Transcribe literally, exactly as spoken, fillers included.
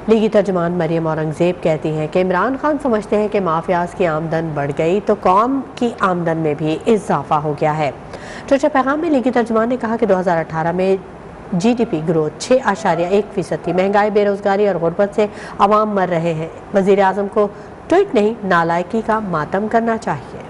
लीगी तर्जुमान मरियम औरंगजेब कहती हैं कि इमरान खान समझते हैं कि माफियाज की आमदन बढ़ गई तो कौम की आमदन में भी इजाफा हो गया है। ट्विटर पैगाम में लीगी तर्जुमान ने कहा कि दो हज़ार अठारह में जी डी पी ग्रोथ छः आशारिया एक फीसद थी। महंगाई, बेरोजगारी और गुर्बत से अवाम मर रहे हैं। वजीर आजम को ट्वीट नहीं, नालायकी का मातम करना चाहिए।